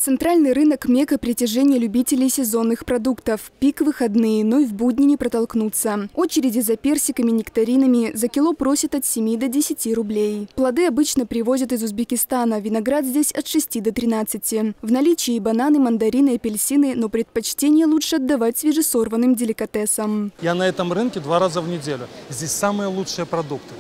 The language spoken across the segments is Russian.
Центральный рынок – мекка притяжения любителей сезонных продуктов. Пик выходные, но и в будни не протолкнуться. Очереди за персиками, нектаринами за кило просят от 7 до 10 рублей. Плоды обычно привозят из Узбекистана, виноград здесь от 6 до 13. В наличии бананы, мандарины, апельсины, но предпочтение лучше отдавать свежесорванным деликатесам. Я на этом рынке 2 раза в неделю. Здесь самые лучшие продукты.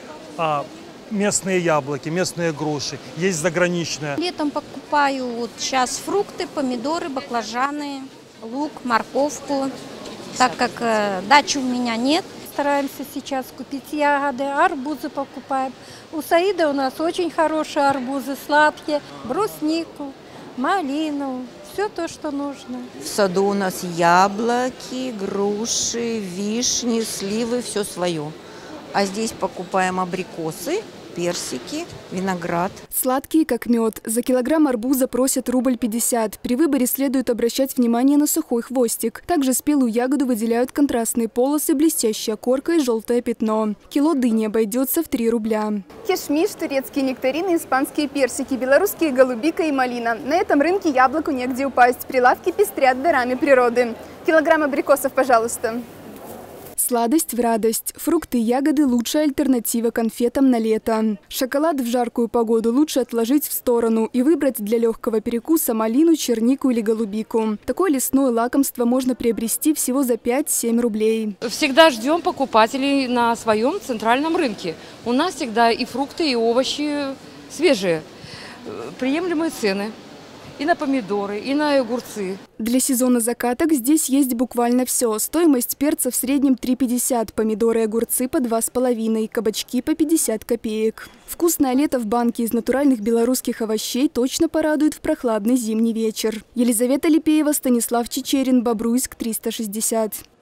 Местные яблоки, местные груши, есть заграничные. Летом покупаю вот сейчас фрукты, помидоры, баклажаны, лук, морковку. Так как дачи у меня нет. Стараемся сейчас купить ягоды, арбузы покупаем. У Саида у нас очень хорошие арбузы, сладкие, бруснику, малину, все то, что нужно. В саду у нас яблоки, груши, вишни, сливы, все свое. А здесь покупаем абрикосы, персики, виноград. Сладкие, как мед. За килограмм арбуза просят 1,50 рубля. При выборе следует обращать внимание на сухой хвостик. Также спелую ягоду выделяют контрастные полосы, блестящая корка и желтое пятно. Кило дыни обойдется в 3 рубля. Кишмиш, турецкие нектарины, испанские персики, белорусские голубика и малина. На этом рынке яблоку негде упасть. Прилавки пестрят дарами природы. Килограмм абрикосов, пожалуйста. Сладость в радость. Фрукты и ягоды – лучшая альтернатива конфетам на лето. Шоколад в жаркую погоду лучше отложить в сторону и выбрать для легкого перекуса малину, чернику или голубику. Такое лесное лакомство можно приобрести всего за 5-7 рублей. Всегда ждем покупателей на своем центральном рынке. У нас всегда и фрукты, и овощи свежие, приемлемые цены. И на помидоры, и на огурцы. Для сезона закаток здесь есть буквально все. Стоимость перца в среднем 3,50, помидоры и огурцы по 2,5, кабачки по 50 копеек. Вкусное лето в банке из натуральных белорусских овощей точно порадует в прохладный зимний вечер. Елизавета Липеева, Станислав Чечерин, Бобруйск, 360.